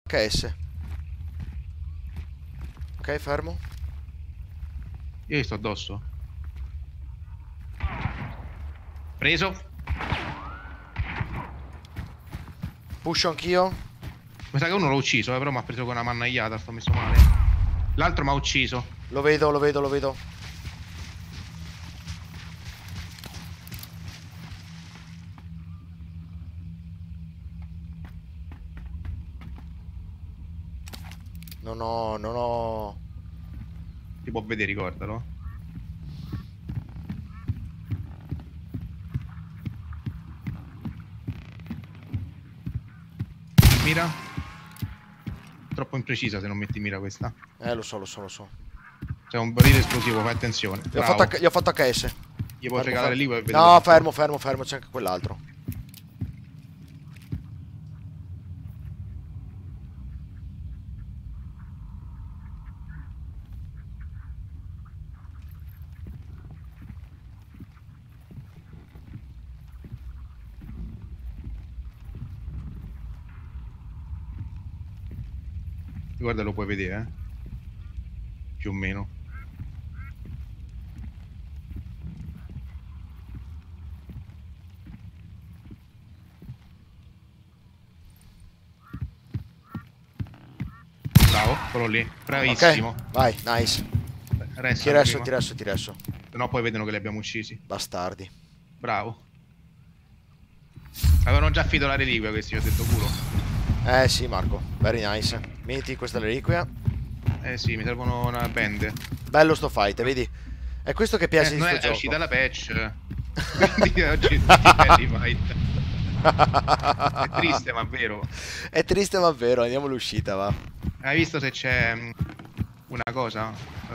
HS. Ok, fermo. Io gli sto addosso. Preso. Pusho anch'io. Mi sa che uno l'ho ucciso, però mi ha preso con una mannagliata, sto messo male. L'altro mi ha ucciso. Lo vedo, lo vedo, lo vedo. Non ho, non ho... Si può vedere, ricordalo. Mira. Troppo imprecisa se non metti mira questa. Lo so, lo so, lo so. C'è un barile esplosivo, fai attenzione. Bravo. Gli ho fatto HS. Gli puoi Fermo, regalare fermo. lì per vedere. No, tutto. fermo, fermo, fermo, c'è anche quell'altro. Guarda, lo puoi vedere, più o meno. Bravo, quello lì. Bravissimo. Ok, vai, nice. Resta Ti resto, prima. ti resto, ti resto. Se no poi vedono che li abbiamo uccisi. Bastardi. Bravo. Avevano già finito la reliquia questi, ho detto culo. Sì, Marco, very nice. Metti questa reliquia. Eh sì, mi servono una band. Bello sto fight, vedi? È questo che piace di Non sto è gioco. uscita la patch. Quindi oggi ti fight. È triste ma vero. È triste ma vero, andiamo all'uscita, va. Hai visto se c'è una cosa?